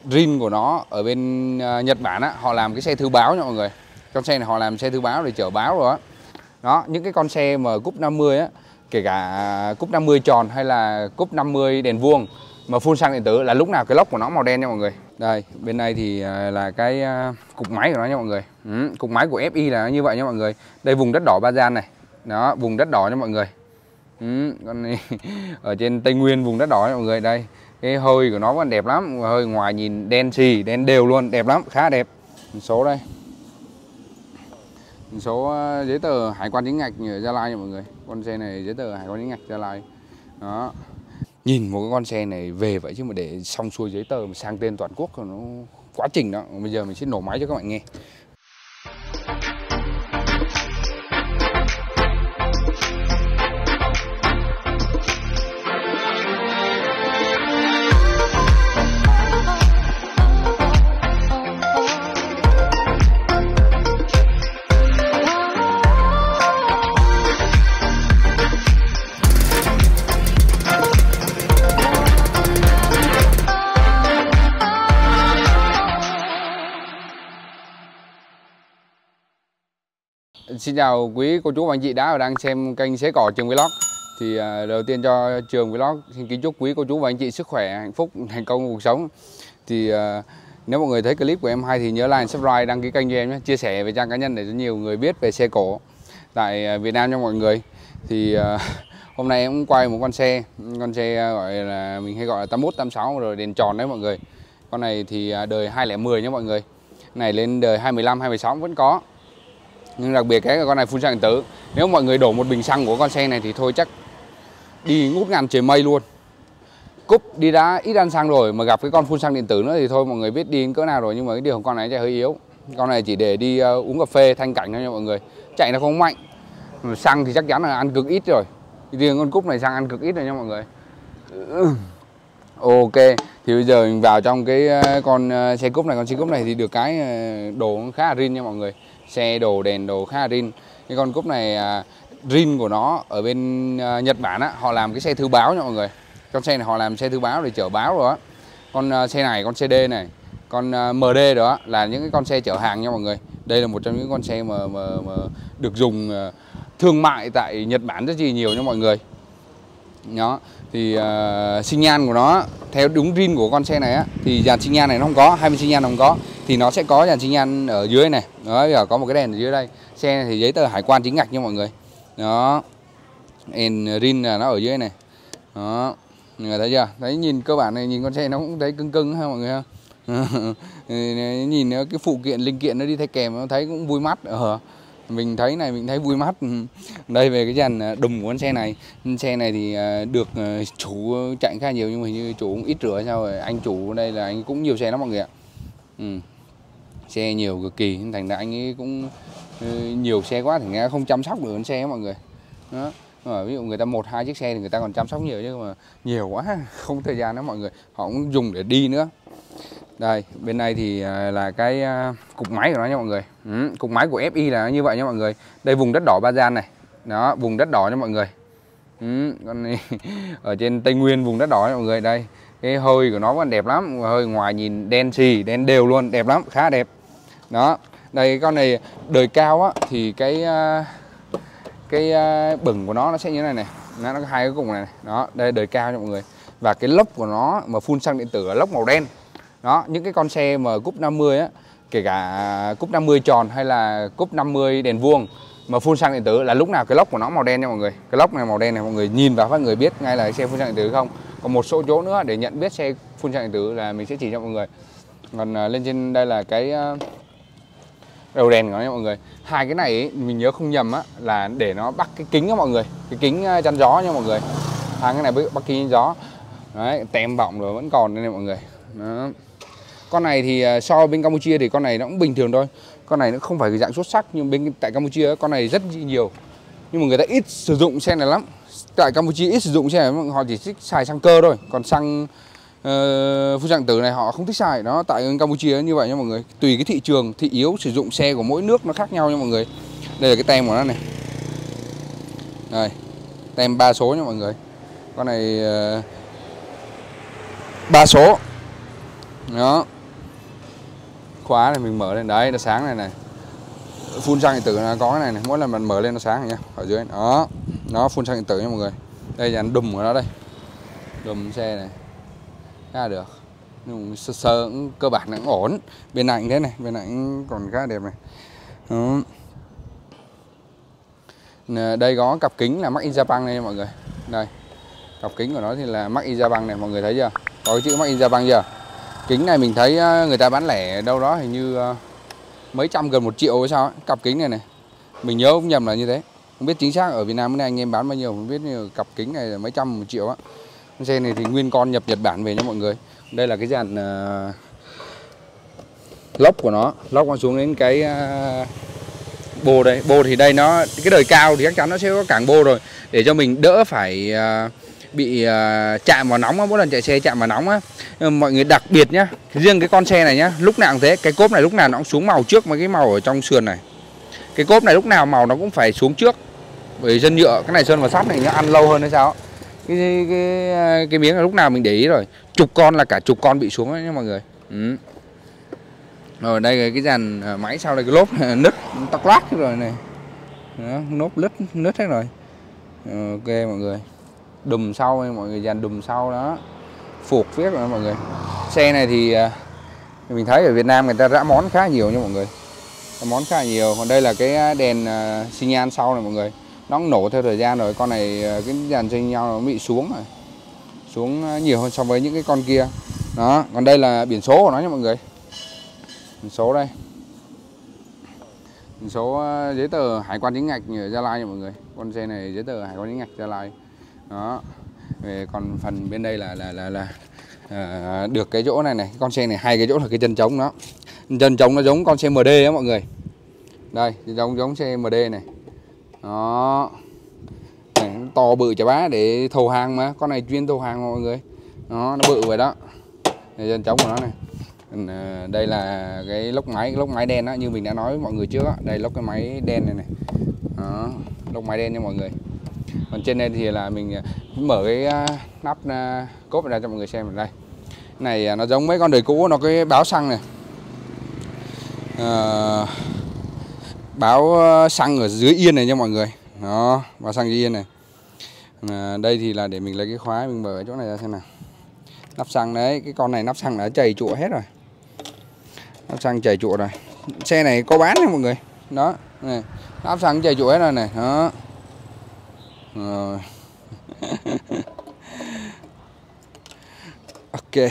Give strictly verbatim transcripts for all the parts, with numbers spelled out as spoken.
rin của nó ở bên uh, Nhật Bản á, họ làm cái xe thư báo nha mọi người. Con xe này họ làm xe thư báo để chở báo rồi á. Đó, những cái con xe mà cúp năm mươi á, kể cả cúp năm mươi tròn hay là cúp năm mươi đèn vuông mà full xăng điện tử là lúc nào cái lốc của nó màu đen nha mọi người. Đây, bên này thì là cái cục máy của nó nha mọi người. Ừ, cục máy của ép i là như vậy nha mọi người. Đây vùng đất đỏ Ba Gian này. Đó, vùng đất đỏ nha mọi người. Ừ, con này ở trên Tây Nguyên vùng đất đỏ nha mọi người. Đây, cái hơi của nó vẫn đẹp lắm, hơi ngoài nhìn đen xì, đen đều luôn, đẹp lắm, khá đẹp. Số đây. Số giấy tờ hải quan chính ngạch ở Gia Lai nha mọi người. Con xe này giấy tờ hải quan chính ngạch Gia Lai. Đó. Nhìn một cái con xe này về vậy chứ mà để xong xuôi giấy tờ mà sang tên toàn quốc nó quá trình đó. Bây giờ mình sẽ nổ máy cho các bạn nghe. Xin chào quý cô chú và anh chị đã và đang xem kênh Xé Cỏ Trường Vlog. Thì uh, đầu tiên cho Trường Vlog xin kính chúc quý cô chú và anh chị sức khỏe, hạnh phúc, thành công trong cuộc sống. Thì uh, nếu mọi người thấy clip của em hay thì nhớ like, subscribe, đăng ký kênh cho em nhé. Chia sẻ về trang cá nhân để cho nhiều người biết về xe cổ tại uh, Việt Nam cho mọi người. Thì uh, hôm nay em cũng quay một con xe, con xe uh, gọi là mình hay gọi là tám mốt, tám sáu rồi đèn tròn đấy mọi người. Con này thì uh, đời hai không một không nhé mọi người. Này lên đời hai lăm, hai sáu vẫn có. Nhưng đặc biệt cái con này phun xăng điện tử. Nếu mọi người đổ một bình xăng của con xe này thì thôi chắc đi ngút ngàn trời mây luôn. Cúp đi đã ít ăn xăng rồi mà gặp cái con phun xăng điện tử nữa thì thôi mọi người biết đi đến cỡ nào rồi. Nhưng mà cái điều con này chạy hơi yếu. Con này chỉ để đi uh, uống cà phê thanh cảnh thôi nha mọi người. Chạy nó không mạnh. Xăng thì chắc chắn là ăn cực ít rồi. Riêng con cúp này xăng ăn cực ít rồi nha mọi người. Ok, thì bây giờ mình vào trong cái con xe cúp này. Con xe cúp này thì được cái đồ khá là rin nha mọi người. Xe đồ đèn đồ khá là rin. Cái con cúp này rin của nó ở bên Nhật Bản á, họ làm cái xe thư báo nha mọi người. Con xe này họ làm xe thư báo để chở báo rồi á. Con xe này, con xê đê này, con em đê đó là những cái con xe chở hàng nha mọi người. Đây là một trong những con xe mà, mà, mà được dùng thương mại tại Nhật Bản rất là nhiều nha mọi người. Đó, thì uh, xi nhan của nó theo đúng rin của con xe này á, thì dàn xi nhan này nó không có, hai bên xi nhan nó không có, thì nó sẽ có dàn xi nhan ở dưới này. Đó, giờ có một cái đèn ở dưới đây. Xe này thì giấy tờ hải quan chính ngạch nha mọi người. Đó, đèn rin là nó ở dưới này. Đó, mọi người thấy chưa? Thấy nhìn cơ bản này, nhìn con xe nó cũng thấy cưng cưng ha mọi người ha. Nhìn cái phụ kiện linh kiện nó đi theo kèm nó thấy cũng vui mắt. Ờ. Mình thấy này mình thấy vui mắt. Đây về cái dàn đùm của con xe này. Xe này thì được chủ chạy khá nhiều nhưng mà hình như chủ cũng ít rửa sao rồi. Anh chủ đây là anh cũng nhiều xe lắm mọi người ạ. Ừ. Xe nhiều cực kỳ thành ra anh ấy cũng nhiều xe quá thì nghe không chăm sóc được con xe mọi người. Đó. Mà ví dụ người ta một hai chiếc xe thì người ta còn chăm sóc nhiều chứ mà nhiều quá không thời gian đó mọi người. Họ cũng dùng để đi nữa. Đây, bên này thì là cái cục máy của nó nha mọi người. Ừ, cục máy của ép i là như vậy nha mọi người. Đây vùng đất đỏ Ba Gian này. Đó, vùng đất đỏ nha mọi người. Ừ, con này ở trên Tây Nguyên vùng đất đỏ nha mọi người. Đây, cái hơi của nó vẫn đẹp lắm, hơi ngoài nhìn đen xì, đen đều luôn, đẹp lắm, khá đẹp. Đó, đây con này đời cao á thì cái cái bửng của nó nó sẽ như thế này này. Nó có hai cái cục này, này. Đó, đây đời cao nha mọi người. Và cái lốc của nó mà phun xăng điện tử là lốc màu đen. Đó, những cái con xe mà cúp năm mươi á, kể cả cúp năm mươi tròn hay là cúp năm mươi đèn vuông mà phun xăng điện tử là lúc nào cái lốc của nó màu đen nha mọi người. Cái lốc này màu đen này mọi người nhìn vào phát người biết ngay là xe phun xăng điện tử không. Còn một số chỗ nữa để nhận biết xe phun xăng điện tử là mình sẽ chỉ cho mọi người. Còn uh, lên trên đây là cái uh, đầu đèn của nó nha mọi người. Hai cái này ấy, mình nhớ không nhầm á là để nó bắt cái kính á mọi người, cái kính uh, chắn gió nha mọi người. Hai cái này bắt kính chắn gió. Đấy, tem bọng rồi vẫn còn đây này mọi người. Đó. Con này thì so bên Campuchia thì con này nó cũng bình thường thôi. Con này nó không phải cái dạng xuất sắc nhưng bên tại Campuchia con này rất nhiều. Nhưng mà người ta ít sử dụng xe này lắm. Tại Campuchia ít sử dụng xe này, họ chỉ thích xài xăng cơ thôi. Còn xăng uh, phun xăng điện tử này họ không thích xài. Đó, tại Campuchia như vậy nha mọi người. Tùy cái thị trường, thị yếu sử dụng xe của mỗi nước nó khác nhau nha mọi người. Đây là cái tem của nó này. Đây, tem ba số nha mọi người. Con này uh, ba số. Đó, khóa này mình mở lên đấy, nó sáng này này. Phun xăng điện tử là có cái này này, mỗi lần mình mở lên nó sáng này nhá, ở dưới đó. Nó phun xăng điện tử nha mọi người. Đây là đùm của nó đây. Đùm xe này. Khá là được. Nhưng sơ sơ cũng, cơ bản là cũng ổn. Bên này cũng thế này, bên này cũng còn khá đẹp này. Đó. Đây có cặp kính là Made in Japan này mọi người. Đây. Cặp kính của nó thì là Made in Japan này, mọi người thấy chưa? Có cái chữ Made in Japan chưa? Kính này mình thấy người ta bán lẻ đâu đó hình như mấy trăm, gần một triệu hay sao ấy. Cặp kính này này. Mình nhớ không nhầm là như thế. Không biết chính xác ở Việt Nam bên này anh em bán bao nhiêu, không biết, như cặp kính này là mấy trăm, một triệu á. Xe này thì nguyên con nhập Nhật Bản về nha mọi người. Đây là cái dàn uh, lốc của nó, lốc nó xuống đến cái uh, bô đây. Bô thì đây nó, cái đời cao thì chắc chắn nó sẽ có cảng bô rồi, để cho mình đỡ phải uh, bị uh, chạm vào nóng á, mỗi lần chạy xe chạm vào nóng á. Mọi người đặc biệt nhá, riêng cái con xe này nhá, lúc nào cũng thế, cái cốp này lúc nào nó cũng xuống màu trước mấy cái màu ở trong sườn này. Cái cốp này lúc nào màu nó cũng phải xuống trước, bởi sơn nhựa, cái này sơn vào sắt này nó ăn lâu hơn hay sao. Cái, cái cái miếng là lúc nào mình để ý rồi, chục con là cả chục con bị xuống đấy nha mọi người. Ừ. Rồi đây là cái dàn máy sau đây, cái lốp nứt tóc lát rồi này. Đó, lốp lứt nứt hết rồi. Ok mọi người. Đùm sau này, mọi người, dàn đùm sau đó. Phục viết rồi mọi người. Xe này thì mình thấy ở Việt Nam người ta rã món khá nhiều nha mọi người. Rã món khá nhiều. Còn đây là cái đèn xi nhan sau này mọi người. Nó cũng nổ theo thời gian rồi, con này cái dàn xi nhan nó bị xuống rồi. Xuống nhiều hơn so với những cái con kia. Đó, còn đây là biển số của nó nha mọi người. Biển số đây. Biển số giấy tờ hải quan chính ngạch ở Gia Lai nha mọi người. Con xe này giấy tờ hải quan chính ngạch Gia Lai. Đó. Về còn phần bên đây là là là là à, được cái chỗ này này, con xe này hai cái chỗ là cái chân trống nó. Chân trống nó giống con xe em đê á mọi người. Đây, giống giống xe em đê này. Đó. Này, to bự chà bá để thầu hàng mà, con này chuyên thầu hàng mọi người. Đó, nó bự vậy đó. Đây, chân trống của nó này. Đây là cái lốc máy, cái lốc máy đen á, như mình đã nói với mọi người trước á. Đây lốc cái máy đen này này. Đó, lốc máy đen nha mọi người. Còn trên đây thì là mình mở cái nắp cốp ra cho mọi người xem. Đây, cái này nó giống mấy con đời cũ, nó cái báo xăng này, à, báo xăng ở dưới yên này nha mọi người. Đó, báo xăng dưới yên này. À, đây thì là để mình lấy cái khóa, mình mở cái chỗ này ra xem nào. Nắp xăng đấy, cái con này nắp xăng đã chảy chụa hết rồi. Nắp xăng chảy chụa rồi. Xe này có bán nha mọi người. Đó, này, nắp xăng chảy chụa hết rồi này. Đó. Rồi. Ok.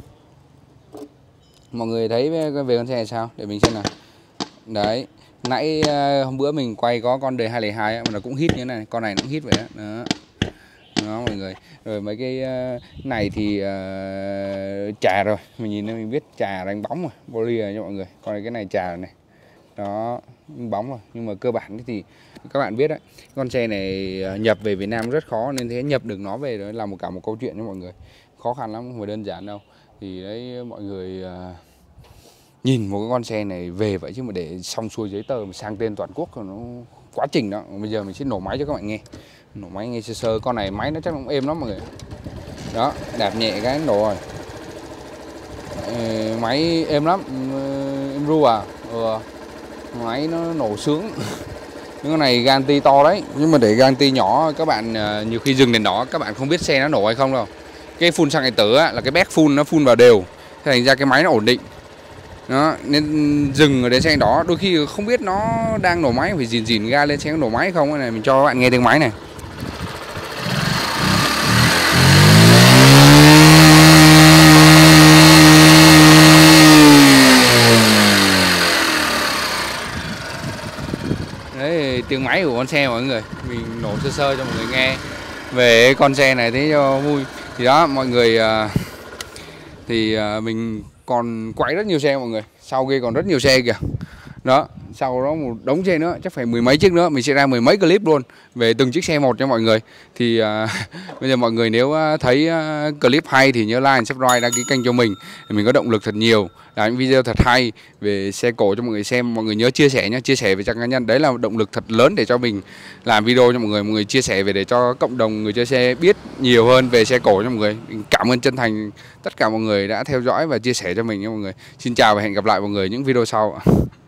Mọi người thấy về con xe này sao? Để mình xem nào. Đấy, nãy hôm bữa mình quay có con đời hai không hai mà nó cũng hit như thế này, con này nó cũng hit vậy đó. Đó. Đó mọi người. Rồi mấy cái này thì uh, trà rồi, mình nhìn thấy mình biết trà đánh bóng rồi, poly rồi nha mọi người. Còn cái này trà rồi này. Đó, bóng rồi, nhưng mà cơ bản thì các bạn biết đấy, con xe này nhập về Việt Nam rất khó, nên thế nhập được nó về đó là một cả một câu chuyện cho mọi người. Khó khăn lắm, không phải đơn giản đâu. Thì đấy mọi người uh, nhìn một cái con xe này về vậy, chứ mà để xong xuôi giấy tờ mà sang tên toàn quốc thì nó quá trình đó. Bây giờ mình sẽ nổ máy cho các bạn nghe. Nổ máy nghe sơ sơ, con này máy nó chắc cũng êm lắm mọi người. Đó, đạp nhẹ cái nổ rồi. Ê, máy êm lắm, em ru à. Ừ. Máy nó nổ sướng. Những con này ganti to đấy, nhưng mà để ganti nhỏ các bạn uh, nhiều khi dừng đèn đỏ các bạn không biết xe nó nổ hay không đâu. Cái phun xăng điện tử á, là cái béc phun nó phun vào đều, thế thành ra cái máy nó ổn định. Đó, nên dừng ở đèn xanh đỏ đôi khi không biết nó đang nổ máy, phải dìn dìn ga lên xem nổ máy không. Cái này mình cho các bạn nghe tiếng máy này. Đấy, tiếng máy của con xe mọi người, mình nổ sơ sơ cho mọi người nghe về con xe này thế cho vui. Thì đó mọi người, thì mình còn quay rất nhiều xe mọi người, sau kia còn rất nhiều xe kìa. Đó, sau đó một đống xe nữa, chắc phải mười mấy chiếc nữa, mình sẽ ra mười mấy clip luôn về từng chiếc xe một cho mọi người. Thì uh, bây giờ mọi người nếu thấy uh, clip hay thì nhớ like, subscribe, đăng ký kênh cho mình để mình có động lực thật nhiều làm những video thật hay về xe cổ cho mọi người xem. Mọi người nhớ chia sẻ nhé, chia sẻ về trang cá nhân, đấy là động lực thật lớn để cho mình làm video cho mọi người. Mọi người chia sẻ về để cho cộng đồng người chơi xe biết nhiều hơn về xe cổ cho mọi người. Mình cảm ơn chân thành tất cả mọi người đã theo dõi và chia sẻ cho mình nha mọi người. Xin chào và hẹn gặp lại mọi người những video sau.